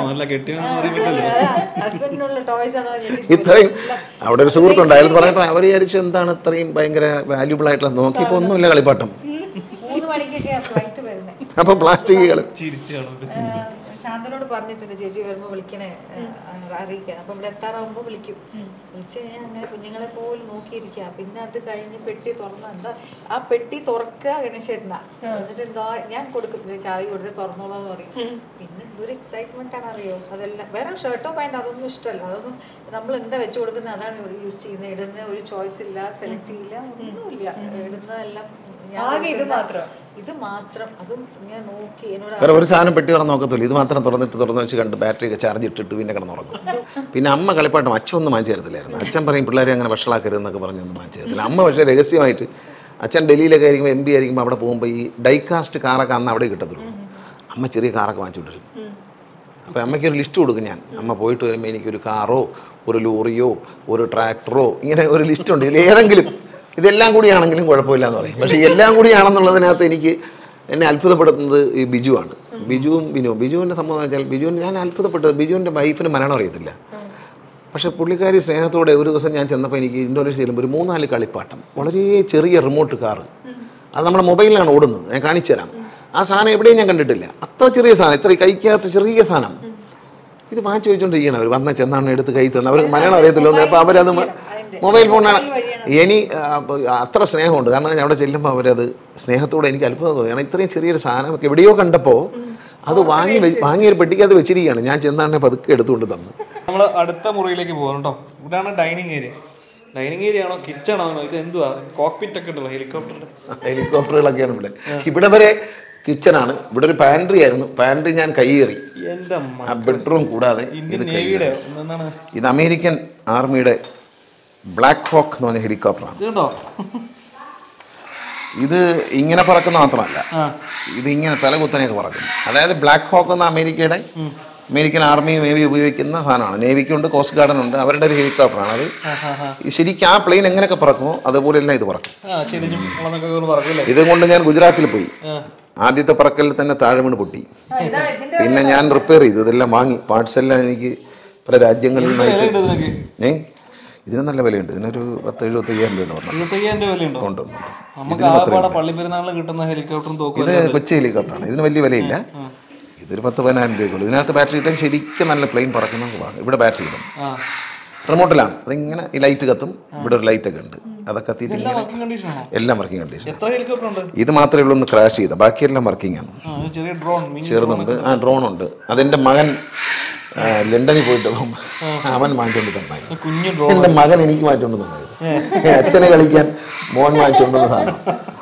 ഹസ്ബൻഡിനുള്ള ടോയ്സ് ആണ്. ഇത്രയും അവിടെ ഒരു സുഹൃത്തുണ്ട്, അയാൾ പറഞ്ഞപ്പോൾ അവർ വിചാരിച്ചു എന്താണ് ഇത്രയും ഭയങ്കര വാല്യൂബിൾ ആയിട്ടുള്ള. നോക്കിയപ്പോൾ ഒന്നുമില്ല, കളിപ്പാട്ടം. മൂന്ന് മണിക്കൊക്കെയാ ഫ്ലൈറ്റ് വരുന്നത്. അപ്പൊ പ്ലാസ്റ്റിക്കുകൾ ശാന്തനോട് പറഞ്ഞിട്ടുണ്ട്, ചേച്ചി വരുമ്പോൾ വിളിക്കണേ അറിയിക്കാൻ. അപ്പം ഇവിടെ എത്താറാകുമ്പോൾ വിളിക്കും. വിളിച്ചു കഴിഞ്ഞാൽ അങ്ങനെ കുഞ്ഞുങ്ങളെ പോലും നോക്കിയിരിക്കുക. പിന്നെ അത് കഴിഞ്ഞ് പെട്ടി തുറന്ന എന്താ ആ പെട്ടി തുറക്കുക ഗണേശേട്ടനാ. എന്നിട്ട് എന്താ ഞാൻ കൊടുക്കും, ചാവി കൊടുത്ത് തുറന്നോളാന്ന് പറയും. പിന്നെ എന്തൊരു എക്സൈറ്റ്മെന്റ് ആണ് അറിയോ. അതെല്ലാം വേറെ ഷർട്ടോ പാൻറ്റോ അതൊന്നും ഇഷ്ടമല്ല. അതൊന്നും നമ്മൾ എന്താ വെച്ച് കൊടുക്കുന്നത് അതാണ് യൂസ് ചെയ്യുന്നത്. ഇടുന്ന ഒരു ചോയ്സ് ഇല്ല, സെലക്ട് ചെയ്യില്ല, ഒന്നുമില്ല. ഇടുന്നതെല്ലാം ഇത് മാത്രം. അതും ഇങ്ങനെ നോക്കി എന്നോട് ഒരു സാധനം പെട്ടി തുറന്ന് നോക്കത്തില്ല. ഇത് മാത്രം തുറന്നിട്ട് തുറന്ന് വെച്ച് കണ്ട് ബാറ്ററി ഒക്കെ ചാർജ് ഇട്ടിട്ട് പിന്നെ കിടന്നുറങ്ങും. പിന്നെ അമ്മ കളിപ്പാട്ടം അച്ഛൻ ഒന്നും വാങ്ങിച്ചു തരത്തില്ലായിരുന്നു. അച്ഛൻ പറയും പിള്ളേരെ അങ്ങനെ വഷളാക്കരുതെന്നൊക്കെ പറഞ്ഞൊന്നും വാങ്ങിച്ചു തരത്തില്ല. അമ്മ പക്ഷേ രഹസ്യമായിട്ട് അച്ഛൻ ഡൽഹിയിലൊക്കെ ആയിരിക്കുമ്പോൾ എം പി ആയിരിക്കുമ്പോൾ അവിടെ പോകുമ്പോൾ ഈ ഡൈകാസ്റ്റ് കാറൊക്കെ അന്ന് അവിടെ കിട്ടത്തുള്ളൂ. അമ്മ ചെറിയ കാറൊക്കെ വാങ്ങിച്ചുകൊണ്ട് വരും. അപ്പോൾ അമ്മയ്ക്കൊരു ലിസ്റ്റ് കൊടുക്കും ഞാൻ. അമ്മ പോയിട്ട് വരുമ്പോൾ എനിക്കൊരു കാറോ ഒരു ലോറിയോ ഒരു ട്രാക്ടറോ ഇങ്ങനെ ഒരു ലിസ്റ്റുണ്ട്. ഇതിലേതെങ്കിലും ഇതെല്ലാം കൂടിയാണെങ്കിലും കുഴപ്പമില്ല എന്ന് പറയും. പക്ഷേ എല്ലാം കൂടിയാണെന്നുള്ളതിനകത്ത് എനിക്ക് എന്നെ അത്ഭുതപ്പെടുത്തുന്നത് ഈ ബിജുവാണ്. ബിജുവും ബിനുവും ബിജുവിൻ്റെ സംഭവം എന്ന് വെച്ചാൽ ബിജുവിന് ഞാൻ അത്ഭുതപ്പെട്ടത് ബിജുവിൻ്റെ വൈഫിന് മലയാളം അറിയത്തില്ല. പക്ഷേ പുള്ളിക്കാരി സ്നേഹത്തോടെ ഒരു ദിവസം ഞാൻ ചെന്നപ്പോൾ എനിക്ക് ഇന്തോനേഷ്യ ചെല്ലുമ്പോൾ ഒരു മൂന്നാല് കളിപ്പാട്ടം വളരെ ചെറിയ റിമോട്ട് കാറ്, അത് നമ്മുടെ മൊബൈലിലാണ് ഓടുന്നത്. ഞാൻ കാണിച്ചു തരാം. ആ സാധനം എവിടെയും ഞാൻ കണ്ടിട്ടില്ല. അത്ര ചെറിയ സാധനം, ഇത്ര കൈക്കകത്ത് ചെറിയ സാധനം. ഇത് വാങ്ങിച്ചു വെച്ചുകൊണ്ടിരിക്കണം. അവർ വന്ന ചെന്നാണ് എടുത്ത് കൈ തന്നെ. അവർക്ക് മലയാളം അറിയത്തില്ലോ. അപ്പോൾ അവരത് മൊബൈൽ ഫോണാണ്. ഇനി അത്ര സ്നേഹമുണ്ട്. കാരണം ഞാൻ അവിടെ ചെല്ലുമ്പോൾ അവരത് സ്നേഹത്തോടെ എനിക്ക് അത്ഭുതം തോന്നി. കാരണം ഇത്രയും ചെറിയൊരു സാധനം എവിടെയോ കണ്ടപ്പോൾ അത് വാങ്ങി വാങ്ങി ഒരു പെട്ടിക്കകത്ത് വെച്ചിരിക്കുകയാണ്. ഞാൻ ചെന്നാണ് പതുക്കെ എടുത്തുകൊണ്ട് തന്നു. നമ്മൾ അടുത്ത മുറിയിലേക്ക് പോകാം കേട്ടോ. ഇതാണ് ഡൈനിങ് ഏരിയ. ഡൈനിങ് ഏരിയ ആണോ കിച്ചൺ ആണോ ഇത് എന്തുവാ? കോക്പിറ്റ് ഒക്കെ ഉണ്ടല്ലോ ഹെലികോപ്റ്ററിന്റെ. ഹെലികോപ്റ്ററുകളൊക്കെയാണ് ഇവിടെ. ഇവിടെ വരെ കിച്ചണാണ്. ഇവിടെ ഒരു പാൻട്രി ആയിരുന്നു. പാൻട്രി ഞാൻ കൈയേറി. ബെഡ്റൂം കൂടാതെ ഇത് അമേരിക്കൻ ആർമിയുടെ ബ്ലാക്ക് ഹോക്ക് എന്ന് പറഞ്ഞ ഹെലികോപ്റ്ററാണ്. ഇത് ഇങ്ങനെ പറക്കുന്ന മാത്രമല്ല, ഇത് ഇങ്ങനെ തലകുത്തനെയൊക്കെ പറക്കുന്നു. അതായത് ബ്ലാക്ക് ഹോക്ക് എന്ന അമേരിക്കയുടെ അമേരിക്കൻ ആർമി നേവി ഉപയോഗിക്കുന്ന സാധനമാണ്. നേവിക്കുണ്ട്, കോസ്റ്റ് ഗാർഡൻ ഉണ്ട്. അവരുടെ ഒരു ഹെലികോപ്റ്ററാണ് അത്. ശരിക്കും ആ പ്ലെയിൻ എങ്ങനെയൊക്കെ പറക്കുമോ അതുപോലെ എല്ലാം ഇത് പറക്കും. ഇതും കൊണ്ട് ഞാൻ ഗുജറാത്തിൽ പോയി. ആദ്യത്തെ പറക്കലിൽ തന്നെ താഴെ വീണ് പൊട്ടി. പിന്നെ ഞാൻ റിപ്പയർ ചെയ്തു. ഇതെല്ലാം വാങ്ങി പാർട്സ് എല്ലാം എനിക്ക് പല രാജ്യങ്ങളിൽ നിന്നായിട്ട്. ഏ ഇതിന് നല്ല വിലയുണ്ട്. ഇതിനൊരു പത്ത് എഴുപത്തി അയ്യായിരം രൂപ ഉണ്ട്. ഇത് കൊച്ചി ഹെലികോപ്റ്ററാണ്. ഇതിന് വലിയ വിലയില്ല. ഇതൊരു പത്ത് പതിനായിരം രൂപയ്ക്കുള്ളൂ. ഇതിനകത്ത് ബാറ്ററി ഇട്ടാൽ ശരിക്കും നല്ല പ്ലെയിൻ പറക്കുന്ന ഭാഗം. ഇവിടെ ബാറ്ററി ഇടും, റിമോട്ടിലാണ്. അതിങ്ങനെ ഈ ലൈറ്റ് കത്തും. ഇവിടെ ഒരു ലൈറ്റ് ഒക്കെ ഉണ്ട്. അതൊക്കെ കത്തിയിട്ട് എല്ലാം വർക്കിംഗ് കണ്ടീഷൻ. ഇത് മാത്രമേ ഉള്ളൂ ഒന്ന് ക്രാഷ് ചെയ്ത, ബാക്കിയെല്ലാം വർക്കിംഗ് ആണ്. ചെറുതുണ്ട്. ആ ഡ്രോൺ ഉണ്ട്. അതെന്റെ മകൻ ലണ്ടനിൽ പോയിട്ട് അവൻ വാങ്ങിച്ചോണ്ട് തന്നായിരുന്നു. എന്റെ മകൻ എനിക്ക് വാങ്ങിച്ചോണ്ട് തന്നായിരുന്നു. അച്ഛനെ കളിക്കാൻ മോൻ വാങ്ങിച്ചോണ്ടുള്ള സാധനം.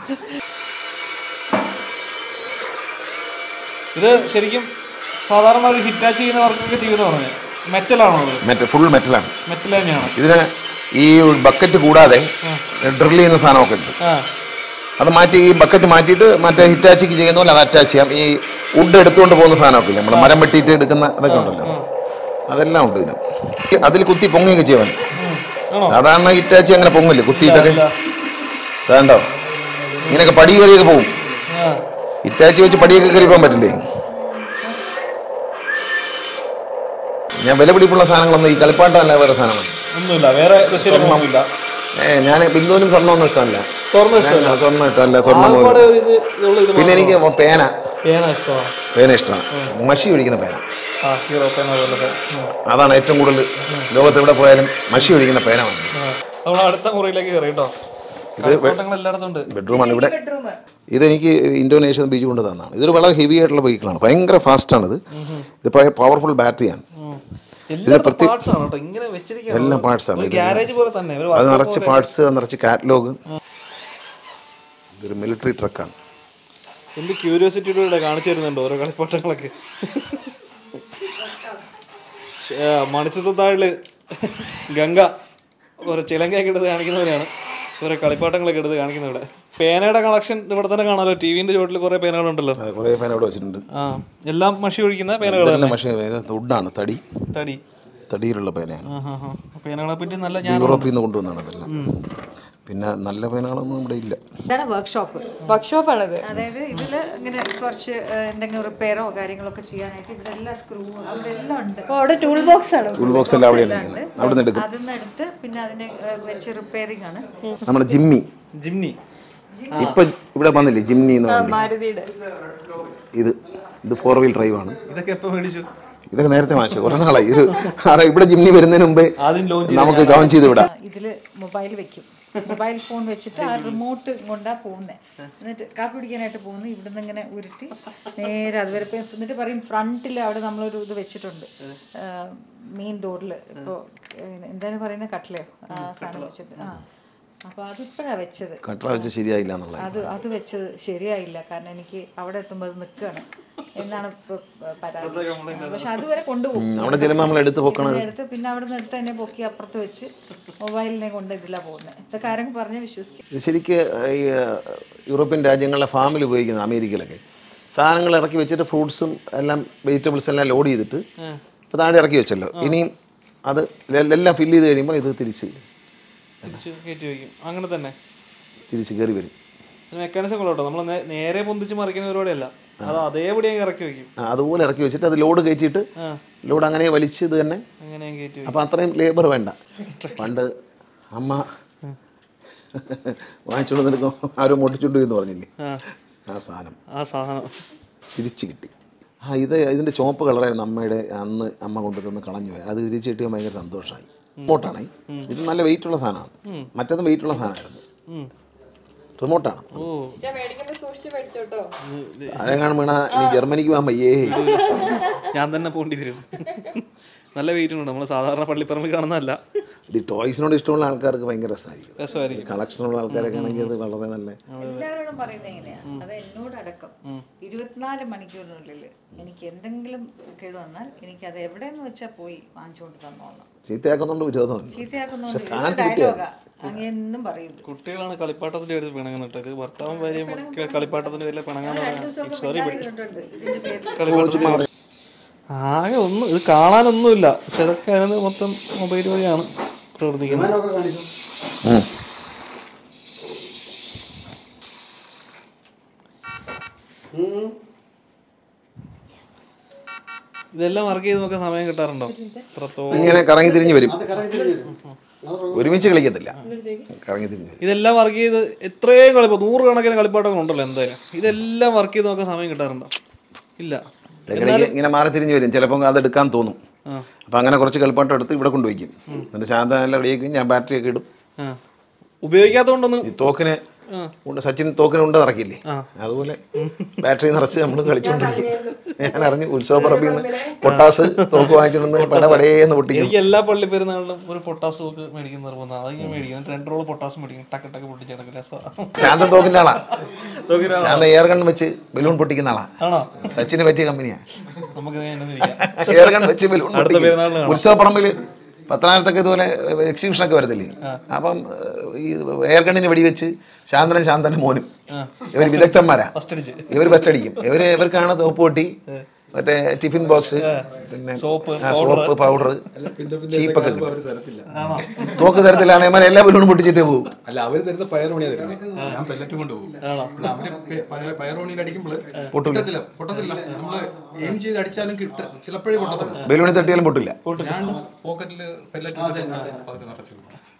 ഇത് ശരിക്കും സാധാരണ ഒരു ഹിറ്റാച്ച് ചെയ്യുന്ന വർക്കൊക്കെ ചെയ്യുന്ന പറഞ്ഞു. മെറ്റലാണോ? മെറ്റൽ, ഫുൾ മെറ്റലാണ്. മെറ്റൽ തന്നെയാണ്. ഇതിന് ഈ ബക്കറ്റ് കൂടാതെ ഡ്രിൽ ചെയ്യുന്ന സാധനമൊക്കെ ഉണ്ട്. അത് മാറ്റി ഈ ബക്കറ്റ് മാറ്റിയിട്ട് മറ്റേ ഹിറ്റാച്ചിക്ക് ചെയ്യുന്ന പോലെ അത് അറ്റാച്ച് ചെയ്യാം. ഈ വുഡ് എടുത്തുകൊണ്ട് പോകുന്ന സാധനമൊക്കെ ഇല്ല, നമ്മൾ മരം വെട്ടിയിട്ട് എടുക്കുന്ന അതൊക്കെ ഉണ്ടല്ലോ, അതെല്ലാം ഉണ്ട് ഇതിന്. അതിൽ കുത്തി പൊങ്ങിയൊക്കെ ചെയ്യാൻ. സാധാരണ ഹിറ്റാച്ചി അങ്ങനെ പൊങ്ങില്ല, കുത്തിയിട്ടൊക്കെ വേണ്ടോ ഇങ്ങനെയൊക്കെ പടി കയറിയൊക്കെ പോകും. ഹിറ്റാച്ചി വെച്ച് പടിയൊക്കെ കയറി പോകാൻ പറ്റില്ലേ? ഞാൻ വില പിടിപ്പുള്ള സാധനങ്ങളൊന്നും ഈ കളിപ്പാട്ടമല്ല, വേറെ സാധനമാണ്. ഏ ഞാൻ ബിന്ദുവിനും സ്വർണ്ണമൊന്നും ഇഷ്ടമല്ല. സ്വർണ്ണം ഇഷ്ടമല്ല. സ്വർണ്ണം. പിന്നെ എനിക്ക് പേന പേന ഇഷ്ടമാണ്. മഷി ഒഴിക്കുന്ന പേന, അതാണ് ഏറ്റവും കൂടുതൽ. ലോകത്ത് എവിടെ പോയാലും മഷി ഒഴിക്കുന്ന പേന വേണം. അടുത്ത മുറിയിലേക്ക് കയറിട്ടോ. ഇത് ബെഡ്റൂമാണ്. ഇവിടെ ഇതെനിക്ക് ഇന്തോനേഷ്യ ബിജു കൊണ്ട് തന്നാണ്. ഇതൊരു വളരെ ഹെവി ആയിട്ടുള്ള വെഹിക്കിളാണ്. ഭയങ്കര ഫാസ്റ്റാണിത്. ഇത് പവർഫുൾ ബാറ്ററിയാണ്. ഇതിന് പ്രത്യേക എല്ലാ പാർട്സാണ്. അത് നിറച്ച് പാർട്സ്, നിറച്ച് കാറ്റലോഗ്. ഇതൊരു മിലിറ്ററി ട്രക്കാണ്. എന്റെ ക്യൂരിയോസിറ്റിയുടെ കാണിച്ചു തരുന്നുണ്ട് ഓരോ കളിപ്പാട്ടങ്ങളൊക്കെ. മണിച്ചിത്രത്താഴില് ഗംഗ ഓരോ ചിലങ്കയൊക്കെ എടുത്ത് കാണിക്കുന്നവരാണ്. ഓരോ കളിപ്പാട്ടങ്ങളൊക്കെ എടുത്ത് കാണിക്കുന്നത് ഇവിടെ. പേനയുടെ കളക്ഷൻ ഇവിടെ തന്നെ കാണാമല്ലോ. ടി വിന്റെ ചോട്ടിൽ കുറെ പേനകളുണ്ടല്ലോ. കുറെ പേന ഇവിടെ വെച്ചിട്ടുണ്ട്. ആ എല്ലാം മഷി ഒഴിക്കുന്ന പേനകൾ. വുഡാണ്, തടി തടി തടിയിലുള്ള പേനയാണ്. പേനകളെ പറ്റി നല്ല യൂറോപ്പിൽ നിന്ന് കൊണ്ടുവന്നാണ് അതെല്ലാം. പിന്നെ നല്ല പേനകളൊന്നും ഇവിടെ ഇല്ല. ഇതാണ് വർക്ക്ഷോപ്പ്. വർക്ക്ഷോപ്പാണത്. അതായത് ഇതിൽ ഇങ്ങനെ കുറച്ച് എന്തെങ്കിലും റിപ്പയറോ കാര്യങ്ങളൊക്കെ ചെയ്യാനായിട്ട് ഇവിടെ എല്ലാ സ്ക്രൂ അവിടെ എല്ലാം ഉണ്ട്. അവിടെ ടൂൾ ബോക്സ് ആണ്. ടൂൾ ബോക്സ് എല്ലാം അവിടെയാണ്. അവിടെ നിന്ന് എടുക്കും. അതിൽ നിന്ന് എടുത്ത് പിന്നെ അതിനെ വെച്ച് റിപ്പയറിംഗ് ആണ്. നമ്മുടെ ജിമ്മി ജിംനി ഇപ്പൊ ഇവിടെ വന്നില്ലേ ജിംനി എന്ന് പറഞ്ഞാൽ മാരുതിയുടെ. ഇത് ഇത് ഫോർ വീൽ ഡ്രൈവ് ആണ്. ഇതൊക്കെ എപ്പോൾ മേടിച്ചു? ഇതൊക്കെ നേരത്തെ വാങ്ങിച്ചു, കുറെ നാളായി. ഒരു ഇവിടെ ജിംനി വരുന്നതിന് മുമ്പേ നമുക്ക് ലോഞ്ച് ചെയ്ത് വിടാം. ഇതില് മൊബൈൽ വെക്കും. മൊബൈൽ ഫോൺ വെച്ചിട്ട് ആ റിമോട്ട് കൊണ്ടാ പോകുന്നത്. എന്നിട്ട് കാപ്പി പിടിക്കാനായിട്ട് പോകുന്നു. ഇവിടുന്ന് ഇങ്ങനെ ഉരുട്ടി നേരെ അതുവരെ പോയി. എന്നിട്ട് പറയും ഫ്രണ്ടിൽ അവിടെ നമ്മളൊരു ഇത് വെച്ചിട്ടുണ്ട് മെയിൻ ഡോറിൽ. ഇപ്പോൾ എന്താണ് പറയുന്നത്, കട്ട്ലയോ ആ സാധനം വെച്ചിട്ട്. ആ അപ്പോൾ അതിപ്പോഴാണ് വെച്ചത്. കട്ട്ല വെച്ച് ശരിയായില്ല എന്നുള്ളത്. അത് അത് വെച്ചത് ശരിയായില്ല. കാരണം എനിക്ക് അവിടെ എത്തുമ്പോൾ അത് നിൽക്കുകയാണ്. എന്നാണ് ഇപ്പൊ പരാതി. പക്ഷെ അതുവരെ കൊണ്ടുപോകും അവിടെ ചെല്ലുമ്പോൾ നമ്മൾ എടുത്ത് പൊക്കണം, എടുത്ത് പിന്നെ അവിടെ നിന്ന് എടുത്ത് തന്നെ പൊക്കി അപ്പുറത്ത് വെച്ച് മൊബൈലിനെ കൊണ്ട് ഇതിലാ പോകുന്നത്. ഇതൊക്കെ ആരെങ്കിലും പറഞ്ഞ് വിശ്വസിക്കും. ഇത് ശരിക്ക് ഈ യൂറോപ്യൻ രാജ്യങ്ങളിലെ ഫാമിൽ ഉപയോഗിക്കുന്നത്, അമേരിക്കയിലൊക്കെ സാധനങ്ങൾ ഇറക്കി വെച്ചിട്ട് ഫ്രൂട്ട്സും എല്ലാം വെജിറ്റബിൾസ് എല്ലാം ലോഡ് ചെയ്തിട്ട് ഇപ്പോൾ താഴെ ഇറക്കി വെച്ചല്ലോ, ഇനിയും അത് എല്ലാം ഫില്ല് ചെയ്ത് കഴിയുമ്പോൾ ഇത് തിരിച്ച് കയറ്റി വയ്ക്കും. അങ്ങനെ തന്നെ തിരിച്ച് കയറി വരും. മെക്കാനിസം കൊള്ളട്ടോ, നമ്മൾ നേരെ പൊന്തിച്ച് മറിക്കുന്ന പരിപാടിയല്ല, അത് അതേപടി അങ്ങ് ഇറക്കി വെക്കും. അതുപോലെ ഇറക്കി വെച്ചിട്ട് അത് ലോഡ് കയറ്റിയിട്ട് ലോഡ് അങ്ങനെ വലിച്ച് ഇത് തന്നെ അങ്ങനെ കയറ്റി. അപ്പം അത്രയും ലേബർ വേണ്ട. പണ്ട് അമ്മ വാങ്ങിച്ചുകൊണ്ട് നിൽക്കും ആരോ മുട്ടിച്ചുണ്ടു എന്ന് പറഞ്ഞില്ലേ, ആ സാധനം ആ സാധനം തിരിച്ച് കിട്ടി. ആ ഇത് ഇതിൻ്റെ ചുവപ്പ് കളറായിരുന്നു അമ്മയുടെ അന്ന് അമ്മ കൊണ്ടു തന്ന് കളഞ്ഞു പോയി. അത് തിരിച്ച് കിട്ടിയാൽ ഭയങ്കര സന്തോഷമായി. റിമോട്ടാണ് ഇത്, നല്ല വെയിറ്റുള്ള സാധനമാണ്. മറ്റേതും വെയിറ്റുള്ള സാധനമായിരുന്നു, റിമോട്ടാണ്. അഴകാണ് വീണ ഇനി ജർമ്മനിക്ക് പോകാൻ വയ്യേ, ഞാൻ തന്നെ പോണ്ടി വരും. നല്ല വെയിറ്റ് ഉണ്ട്, നമ്മൾ സാധാരണ പള്ളിപ്പറമ്പിൽ കാണുന്നതല്ല. ഇത് ടോയ്സിനോട് ഇഷ്ടമുള്ള ആൾക്കാർക്ക് ഭയങ്കര രസമായിരിക്കും. രസമായിരിക്കും. കളക്ഷനുള്ള ആൾക്കാരൊക്കെ ആണെങ്കിൽ അത് വളരെ നല്ല. എല്ലാവരോടും പറയുന്നത് എങ്ങനെയാ, അത് എന്നോടടക്കം ഇരുപത്തിനാല് മണിക്കൂറിനുള്ളിൽ എനിക്ക് എന്തെങ്കിലും കേട് വന്നാൽ എനിക്ക് അത് എവിടെയെന്ന് വെച്ചാൽ പോയി വാങ്ങിച്ചുകൊണ്ട് തന്നോളാം. ചീത്തയാക്കുന്നുണ്ട് വിരോധമാണ്, ചീത്തയാക്കുന്നുണ്ട് അങ്ങനെയൊന്നും പറയില്ല. കുട്ടികളാണ് കളിപ്പാട്ടത്തിന്റെ പേര് പിണങ്ങുന്നുണ്ട്. ഇത് ഭർത്താവും ഭാര്യയും കളിപ്പാട്ടത്തിന്റെ പേരിൽ പിണങ്ങാൻ ആകെ ഒന്നും ഇത് കാണാനൊന്നുമില്ല. പക്ഷെ അതൊക്കെ അതിന് മൊത്തം മൊബൈൽ വഴിയാണ് പ്രവർത്തിക്കുന്നത്. ഇതെല്ലാം വർക്ക് ചെയ്ത് നോക്കാൻ സമയം കിട്ടാറുണ്ടോ? ഇങ്ങനെ കറങ്ങി തിരിഞ്ഞ് വരും, ഒരുമിച്ച് കളിക്കത്തില്ല, കറങ്ങി തിരിഞ്ഞ്. ഇതെല്ലാം വർക്ക് ചെയ്ത് എത്രയും കളിപ്പോ നൂറുകണക്കിന് കളിപ്പാട്ടങ്ങൾ ഉണ്ടല്ലോ എന്തായാലും. ഇതെല്ലാം വർക്ക് ചെയ്ത് നോക്കാൻ സമയം കിട്ടാറുണ്ടോ? ഇല്ല. ഇങ്ങനെ മാറി തിരിഞ്ഞ് വരും, ചിലപ്പോൾ അത് എടുക്കാൻ തോന്നും. അപ്പം അങ്ങനെ കുറച്ച് കളിപ്പാട്ടം എടുത്ത് ഇവിടെ കൊണ്ടുവയ്ക്കും. എന്നിട്ട് ശാന്ത എല്ലാം റെഡിയാക്കും, ഞാൻ ബാറ്ററി ഒക്കെ ഇടും. ഉപയോഗിക്കാത്തതുകൊണ്ടൊന്ന് ഈ തോക്കിനെ സച്ചിൻ തോക്കിനെ ഉണ്ട് നിറക്കില്ലേ, അതുപോലെ ബാറ്ററി നിറച്ച് നമ്മൾ കളിച്ചോണ്ടിരിക്കും. ഞാൻ അറിഞ്ഞു ഉത്സവ പറമ്പിൽ നിന്ന് പൊട്ടാസ് തോക്ക് വാങ്ങിച്ചിട്ട് പടപടേന്ന് പൊട്ടിക്കും. എനിക്ക് എല്ലാ പള്ളി പെരുന്നാളിലും ഒരു പൊട്ടാസ് തോക്ക് മേടിക്കുന്ന നിർബന്ധമാണ്. അതിങ്ങനെ മേടിക്കും, രണ്ട് റോള് പൊട്ടാസ് മേടിക്കും, ടക്ക് ടക്ക് പൊട്ടിച്ചെടുക്കും. രസമാണ്. ശാന്ത തോക്കിന്റെ ആളാ, ശാന്ത എയർ ഗൺ വെച്ച് ബലൂൺ പൊട്ടിക്കുന്ന ആളാ. ആണോ? സച്ചിന് പറ്റിയ കമ്പനിയാ. നമുക്ക് എയർ ഗൺ വെച്ച് ബലൂൺ പൊട്ടിക്കും. ഉത്സവ പറമ്പിൽ പത്തനായിരത്തൊക്കെ ഇതുപോലെ എക്സിബിഷനൊക്കെ വരത്തില്ലേ, അപ്പം ഈ എയർ ഗണ്ണിന് വെടിവെച്ച് ശാന്തനും ശാന്തനും മോനും ഇവർ വിദഗ്ധന്മാരാ. ഇവർ ഫസ്റ്റ് അടിക്കും. ഇവര് ഇവർക്കാണ് തോപ്പ് പൊട്ടി, മറ്റേ ടിഫിൻ ബോക്സ്, പിന്നെ സോപ്പ് പൗഡർ, ചീപ്പൊക്കെ കിട്ടും. തോക്ക് തരത്തിലാണ് ഇവന്മാർ എല്ലാ ബലൂണും പൊട്ടിച്ചിട്ടേ പോകും. അല്ല, അവര് തരുന്ന പയറോണിയാ തരുന്നത്, ഞാൻ പെല്ലറ്റ് കൊണ്ടുപോകും. പയറോണിയിൽ അടിക്കുമ്പോൾ പൊട്ടത്തില്ല പൊട്ടത്തില്ല നമ്മള് എയിം ചെയ്ത് അടിച്ചാലും കിട്ടും, ചിലപ്പോഴേ പൊട്ടത്തുള്ളൂ. ബലൂണിൽ തട്ടിയാലും പൊട്ടില്ല. ഞാൻ പോക്കറ്റില് പെല്ലറ്റ് നിറച്ചു.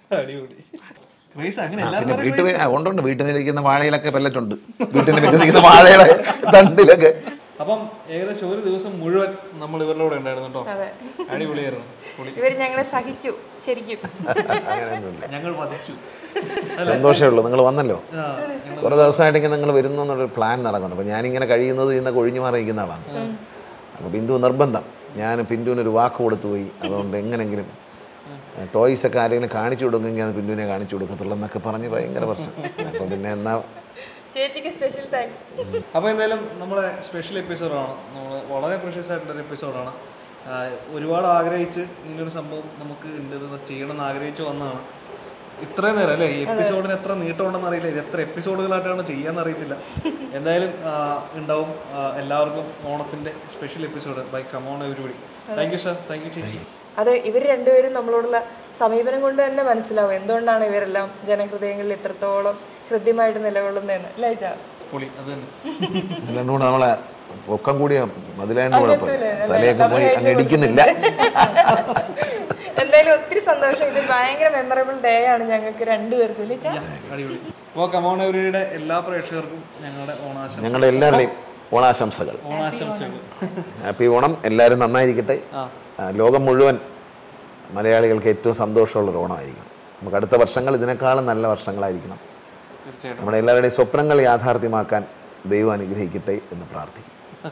പിന്നെ വീട്ടിൽ ഉണ്ടുണ്ട്, വീട്ടിലിരിക്കുന്ന വാഴയിലൊക്കെ പെല്ലറ്റുണ്ട്, വീട്ടിൽ വീട്ടിലിരിക്കുന്ന വാഴയുടെ തണ്ടിലൊക്കെ. അപ്പം ഏകദേശം ഒരു ദിവസം മുഴുവൻ നമ്മൾ ഇവരുടെ കൂടെ ഉണ്ടായിരുന്നു കേട്ടോ. അടിപൊളിയായിരുന്നു. ഇവര് ഞങ്ങളെ സഹിച്ചു ശരിക്കും. ഞങ്ങൾ വധിച്ചു. സന്തോഷമേ ഉള്ളൂ, നിങ്ങൾ വന്നല്ലോ. കുറെ ദിവസമായിട്ടെങ്കിൽ നിങ്ങൾ വരുന്നു എന്നുള്ളൊരു പ്ലാൻ നടക്കുന്നു. അപ്പം ഞാനിങ്ങനെ കഴിയുന്നത് ഇന്നൊക്കെ ഒഴിഞ്ഞു മാറിയിരിക്കുന്ന ആളാണ്. അപ്പോൾ ബിന്ദു നിർബന്ധം, ഞാൻ പിന്തുവിനൊരു വാക്ക് കൊടുത്തു പോയി, അതുകൊണ്ട് എങ്ങനെങ്കിലും ടോയ്സ് ഒക്കെ ആരെങ്കിലും കാണിച്ചു കൊടുക്കുമെങ്കിൽ അത് പിന്തുവിനെ കാണിച്ചു കൊടുക്കത്തുള്ളൂ എന്നൊക്കെ പറഞ്ഞ് ഭയങ്കര പ്രശ്നം. അപ്പോൾ പിന്നെ എന്നാ ചേച്ചിക്ക് സ്പെഷ്യൽ താങ്ക്സ്. അപ്പോൾ എന്തായാലും നമ്മുടെ സ്പെഷ്യൽ എപ്പിസോഡാണ്, നമ്മൾ വളരെ പ്രഷ്യസ് ആയിട്ടുള്ളൊരു എപ്പിസോഡാണ്. ഒരുപാട് ആഗ്രഹിച്ച് ഇങ്ങനൊരു സംഭവം നമുക്ക് ഉണ്ട്, ചെയ്യണമെന്ന് ആഗ്രഹിച്ച് വന്നതാണ്. ഇത്രയും നേരം അല്ലേ, ഈ എപ്പിസോഡിന് എത്ര നീട്ടമുണ്ടെന്ന് അറിയില്ല, ഇത് എത്ര എപ്പിസോഡുകളായിട്ടാണ് ചെയ്യാന്ന് അറിയത്തില്ല. എന്തായാലും ഉണ്ടാവും എല്ലാവർക്കും ഓണത്തിന്റെ special episode bye come on everybody. Thank you sir, thank you ചേച്ചി. അത് ഇവർ രണ്ടുപേരും നമ്മളോടുള്ള സമീപനം കൊണ്ട് തന്നെ മനസ്സിലാവും എന്തുകൊണ്ടാണ് ഇവരെല്ലാം ജനഹൃദയങ്ങളിൽ ഇത്രത്തോളം ഹൃദ്യമായിട്ട് നിലകൊള്ളുന്നതെന്ന്. അല്ലേ ചാ? പൊളി. അത് തന്നെ രണ്ടും കൂടെ നമ്മളെ പൊക്കം കൂടിയ മതിലായതിന്റെ കുഴപ്പമില്ല, തലയൊക്കെ പോയി അങ്ങ് ഇടിക്കുന്നില്ല. എന്തായാലും ഒത്തിരി സന്തോഷം. ഇത് ഭയങ്കര മെമ്മറബിൾ ഡേ ആണ് ഞങ്ങൾക്ക് രണ്ടുപേർക്കും. അടിപൊളി. അപ്പോൾ കമോൺ എവരിബഡിയുടെ എല്ലാ പ്രേക്ഷകർക്കും ഞങ്ങളുടെ ഓണാശംസകൾ, ഞങ്ങളുടെ എല്ലാവരുടെയും ഓണാശംസകൾ. ഓണാശംസകൾ. ഹാപ്പി ഓണം. എല്ലാവരും നന്നായിരിക്കട്ടെ. ലോകം മുഴുവൻ മലയാളികൾക്ക് ഏറ്റവും സന്തോഷമുള്ളൊരു ഓണമായിരിക്കണം. നമുക്ക് അടുത്ത വർഷങ്ങൾ ഇതിനേക്കാളും നല്ല വർഷങ്ങളായിരിക്കണം. നമ്മുടെ എല്ലാവരുടെയും സ്വപ്നങ്ങൾ യാഥാർത്ഥ്യമാക്കാൻ ദൈവം അനുഗ്രഹിക്കട്ടെ എന്ന് പ്രാർത്ഥിക്കും.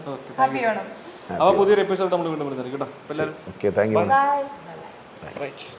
അപ്പോൾ പുതിയൊരു എപ്പിസോഡ് നമ്മൾ വീണ്ടും വരുന്നതായിരിക്കും കേട്ടോ. Okay, thank U.